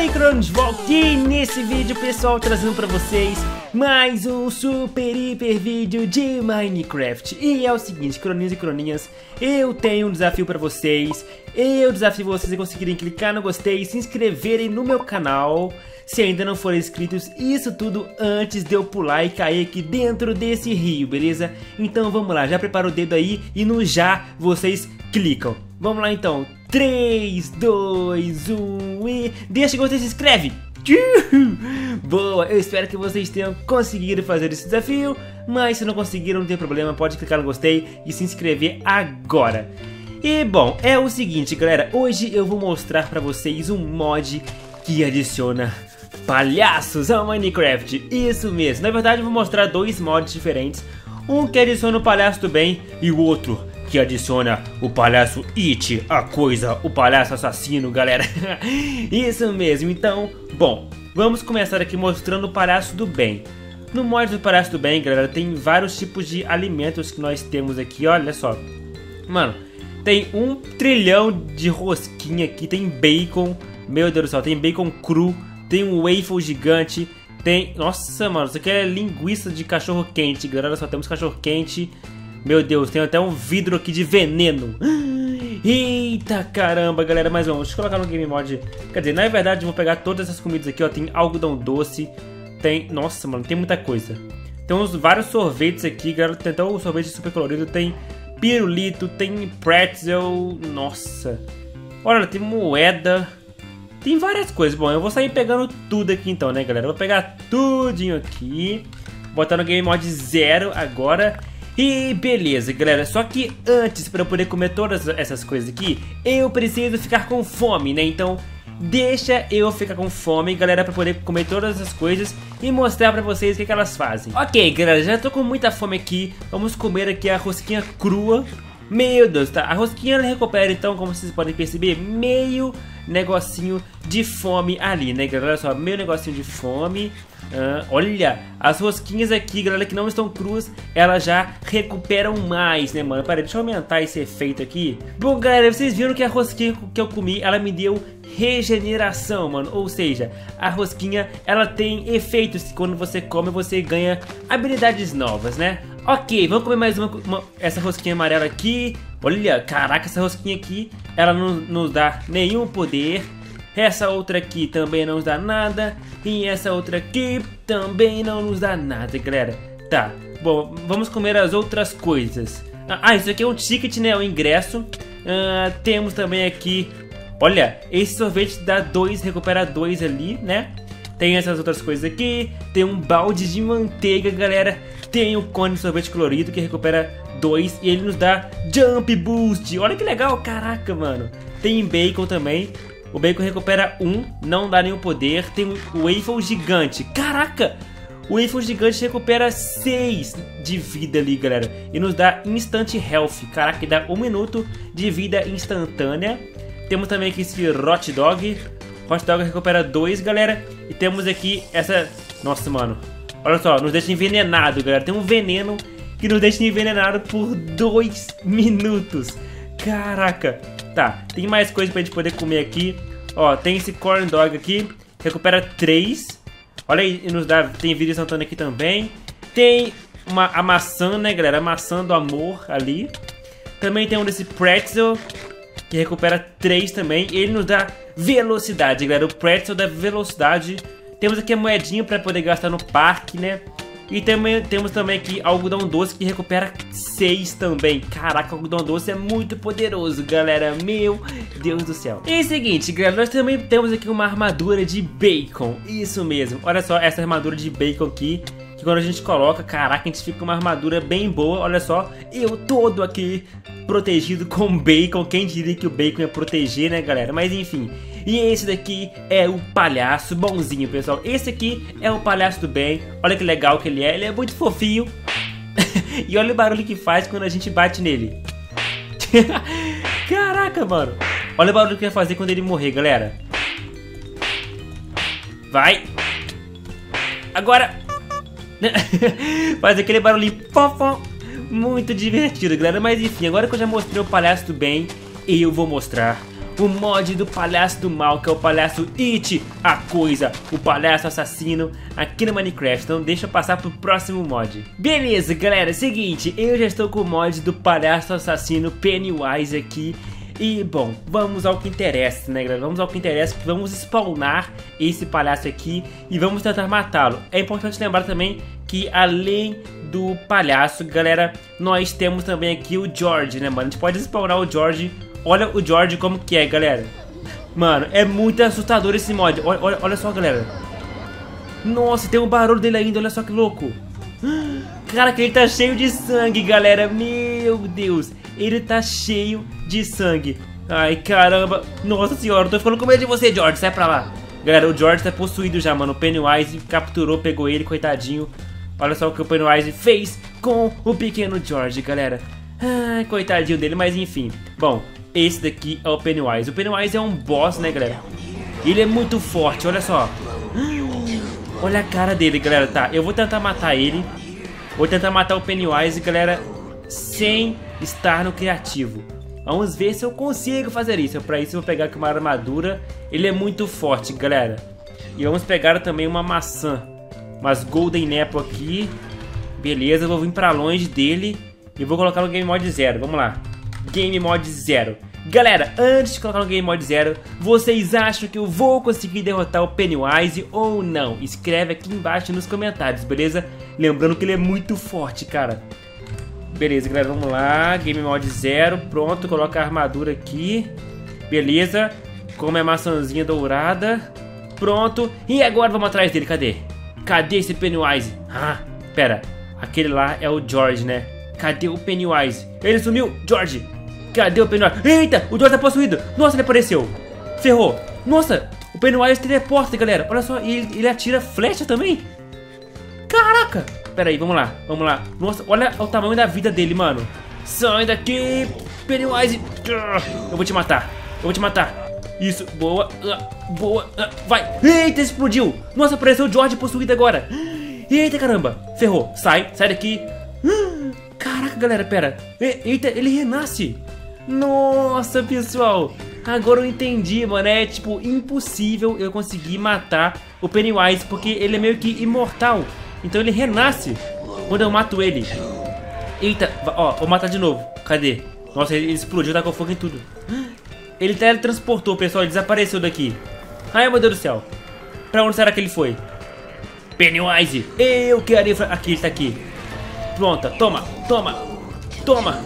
aí, Cronos, voltei nesse vídeo, pessoal, trazendo pra vocês mais um super hiper vídeo de Minecraft. E é o seguinte, croninhos e croninhas, eu tenho um desafio pra vocês. Eu desafio vocês a conseguirem clicar no gostei e se inscreverem no meu canal, se ainda não forem inscritos, isso tudo antes de eu pular e cair aqui dentro desse rio, beleza? Então vamos lá, já prepara o dedo aí e no já vocês clicam. Vamos lá então, 3, 2, 1 e deixa o gostei e se inscreve! Boa, eu espero que vocês tenham conseguido fazer esse desafio, mas se não conseguiram não tem problema, pode clicar no gostei e se inscrever agora. E bom, é o seguinte galera, hoje eu vou mostrar pra vocês um mod que adiciona palhaços ao Minecraft, isso mesmo. Na verdade eu vou mostrar dois mods diferentes, um que adiciona o palhaço do bem e o outro que adiciona o palhaço It, a coisa, o palhaço assassino, galera. Isso mesmo, então, bom, vamos começar aqui mostrando o palhaço do bem. No mod do palhaço do bem, galera, tem vários tipos de alimentos que nós temos aqui, olha só. Mano, tem 1 trilhão de rosquinha aqui, tem bacon, meu Deus do céu, tem bacon cru, tem um waffle gigante, tem... Nossa, mano, isso aqui é linguiça de cachorro quente, galera, só temos cachorro quente. Meu Deus, tem até um vidro aqui de veneno. Eita caramba, galera. Mas vamos, deixa eu colocar no Game Mod. Quer dizer, na verdade eu vou pegar todas essas comidas aqui, ó. Tem algodão doce. Tem... Nossa, mano, tem muita coisa. Tem vários sorvetes aqui, galera. Tem até o sorvete super colorido. Tem pirulito, tem pretzel. Nossa. Olha, tem moeda. Tem várias coisas. Bom, eu vou sair pegando tudo aqui então, né, galera? Eu vou pegar tudinho aqui. Botar no Game Mod 0 agora. E beleza, galera, só que antes, para eu poder comer todas essas coisas aqui, eu preciso ficar com fome, né? Então, deixa eu ficar com fome, galera, para poder comer todas essas coisas e mostrar para vocês o que elas fazem. Ok, galera, já tô com muita fome aqui, vamos comer aqui a rosquinha crua. Meu Deus, tá? A rosquinha ela recupera, então, como vocês podem perceber, meio negocinho de fome ali, né, galera? Olha só, meio negocinho de fome. Olha, as rosquinhas aqui, galera, que não estão cruas, elas já recuperam mais, né, mano? Peraí, deixa eu aumentar esse efeito aqui. Bom, galera, vocês viram que a rosquinha que eu comi, ela me deu regeneração, mano. Ou seja, a rosquinha, ela tem efeitos que quando você come, você ganha habilidades novas, né? Ok, vamos comer mais essa rosquinha amarela aqui. Olha, caraca, essa rosquinha aqui, ela não nos dá nenhum poder. Essa outra aqui também não nos dá nada. E essa outra aqui também não nos dá nada, galera. Tá, bom, vamos comer as outras coisas. Isso aqui é um ticket, né, o ingresso. Temos também aqui, olha, esse sorvete dá 2, recupera 2 ali, né? Tem essas outras coisas aqui. Tem um balde de manteiga, galera. Tem o cone de sorvete colorido que recupera 2 e ele nos dá Jump Boost. Olha que legal, caraca, mano. Tem bacon também. O bacon recupera 1, não dá nenhum poder. Tem o waffle gigante. Caraca! O waffle gigante recupera 6 de vida ali, galera. E nos dá Instant Health. Caraca, dá 1 minuto de vida instantânea. Temos também aqui esse Hot Dog. Hot Dog recupera 2, galera. E temos aqui essa... Nossa, mano. Olha só, nos deixa envenenado, galera. Tem um veneno que nos deixa envenenado por 2 minutos. Caraca. Tá, tem mais coisa pra gente poder comer aqui. Ó, tem esse corn dog aqui, recupera 3. Olha aí, nos dá, tem vida instantânea aqui também. Tem a maçã, né, galera? A maçã do amor ali. Também tem um desse pretzel, que recupera 3 também. E ele nos dá velocidade, galera. O pretzel dá velocidade. Temos aqui a moedinha pra poder gastar no parque, né? E também, temos também aqui algodão doce que recupera 6 também. Caraca, o algodão doce é muito poderoso, galera. Meu Deus do céu. E é o seguinte, galera, nós também temos aqui uma armadura de bacon. Isso mesmo. Olha só essa armadura de bacon aqui. Que quando a gente coloca, caraca, a gente fica com uma armadura bem boa. Olha só, eu todo aqui protegido com bacon. Quem diria que o bacon ia proteger, né, galera? Mas enfim. E esse daqui é o palhaço bonzinho, pessoal. Esse aqui é o palhaço do bem. Olha que legal que ele é muito fofinho. E olha o barulho que faz quando a gente bate nele. Caraca, mano. Olha o barulho que vai fazer quando ele morrer, galera. Vai. Agora. Faz aquele barulhinho. Muito divertido, galera. Mas enfim, agora que eu já mostrei o palhaço do bem, eu vou mostrar o mod do Palhaço do Mal, que é o Palhaço It, a coisa, o palhaço assassino aqui no Minecraft. Então deixa eu passar pro próximo mod. Beleza, galera, seguinte, eu já estou com o mod do Palhaço Assassino Pennywise aqui. E bom, vamos ao que interessa, né, galera? Vamos ao que interessa, vamos spawnar esse palhaço aqui e vamos tentar matá-lo. É importante lembrar também que além do palhaço, galera, nós temos também aqui o George, né, mano? A gente pode spawnar o George. Olha o George como que é, galera. Mano, é muito assustador esse mod. Olha só, galera. Nossa, tem um barulho dele ainda, olha só que louco. Cara, que ele tá cheio de sangue, galera. Meu Deus, ele tá cheio de sangue. Ai, caramba. Nossa senhora, eu tô ficando com medo de você, George. Sai pra lá. Galera, o George tá possuído já, mano. O Pennywise capturou, pegou ele, coitadinho. Olha só o que o Pennywise fez com o pequeno George, galera. Ai, coitadinho dele, mas enfim. Bom, esse daqui é o Pennywise. O Pennywise é um boss, né, galera? Ele é muito forte, olha só. Olha a cara dele, galera. Tá, eu vou tentar matar ele. Vou tentar matar o Pennywise, galera, sem estar no criativo. Vamos ver se eu consigo fazer isso. Pra isso eu vou pegar aqui uma armadura. Ele é muito forte, galera. E vamos pegar também uma maçã. Umas Golden Apple aqui. Beleza, eu vou vir pra longe dele. E vou colocar no Game Mode 0, vamos lá. Game Mode 0. Galera, antes de colocar no Game Mode 0, vocês acham que eu vou conseguir derrotar o Pennywise ou não? Escreve aqui embaixo nos comentários, beleza? Lembrando que ele é muito forte, cara. Beleza, galera, vamos lá. Game Mode 0, pronto, coloca a armadura aqui. Beleza, come a maçãzinha dourada. Pronto, e agora vamos atrás dele, cadê? Cadê esse Pennywise? Ah, pera, aquele lá é o George, né? Cadê o Pennywise? Ele sumiu, George! Cadê o Pennywise? Eita, o George tá possuído! Nossa, ele apareceu! Ferrou! Nossa, o Pennywise teleporta, galera! Olha só, ele atira flecha também! Caraca! Pera aí, vamos lá, vamos lá. Nossa, olha o tamanho da vida dele, mano. Sai daqui, Pennywise! Eu vou te matar, eu vou te matar. Isso, boa, boa, vai! Eita, explodiu! Nossa, apareceu o George possuído agora! Eita, caramba! Ferrou, sai daqui! Caraca, galera, pera. Eita, ele renasce. Nossa, pessoal. Agora eu entendi, mano. É, tipo, impossível eu conseguir matar o Pennywise, porque ele é meio que imortal. Então ele renasce quando eu mato ele. Eita, ó, vou matar de novo. Cadê? Nossa, ele explodiu, tá com fogo em tudo. Ele teletransportou, pessoal, ele desapareceu daqui. Ai, meu Deus do céu. Pra onde será que ele foi? Pennywise, eu quero ir... Aqui, ele tá aqui. Pronta, toma, toma, toma,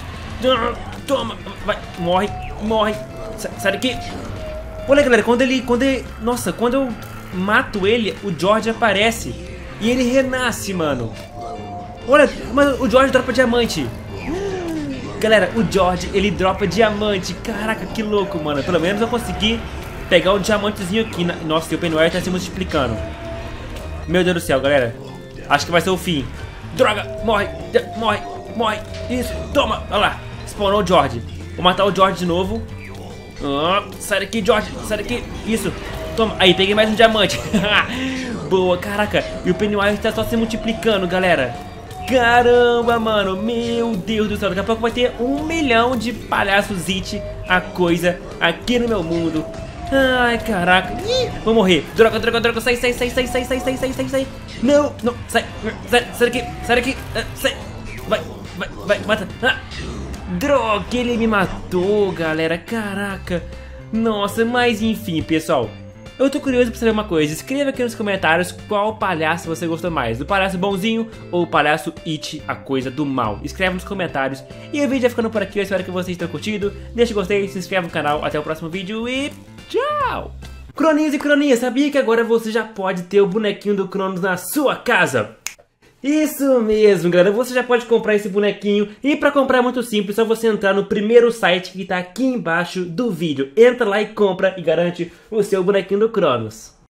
toma, vai, morre, morre, sai daqui. Olha, galera, quando ele, nossa, quando eu mato ele, o George aparece e ele renasce, mano. Olha, mas o George dropa diamante. Galera, o George, ele dropa diamante. Caraca, que louco, mano. Pelo menos eu consegui pegar o diamantezinho aqui. Nossa, e o Pennywise tá se multiplicando. Meu Deus do céu, galera. Acho que vai ser o fim. Droga, morre, morre, morre. Isso, toma, olha lá. Spawnou o George. Vou matar o George de novo. Sai daqui, George, sai daqui. Isso, toma, aí, peguei mais um diamante. Boa, caraca. E o Pennywise tá só se multiplicando, galera. Caramba, mano, meu Deus do céu. Daqui a pouco vai ter 1 milhão de palhaços It, a coisa, aqui no meu mundo. Ai, caraca. Ih, vou morrer. Droga, droga, droga. Sai, sai, sai, sai, sai, sai, sai, sai, sai, sai. Não, não, sai, sai, sai daqui, sai daqui. Sai. Vai, vai, vai, mata. Droga, ele me matou, galera. Caraca. Nossa, mas enfim, pessoal. Eu tô curioso pra saber uma coisa. Escreva aqui nos comentários qual palhaço você gostou mais, do palhaço bonzinho ou o palhaço It, a coisa do mal. Escreve nos comentários. E o vídeo vai ficando por aqui. Eu espero que vocês tenham curtido. Deixa o gostei, se inscreve no canal. Até o próximo vídeo e tchau! Croninhos e croninhas, sabia que agora você já pode ter o bonequinho do Cronos na sua casa? Isso mesmo, galera, você já pode comprar esse bonequinho. E pra comprar é muito simples, é só você entrar no primeiro site que tá aqui embaixo do vídeo. Entra lá e compra e garante o seu bonequinho do Cronos.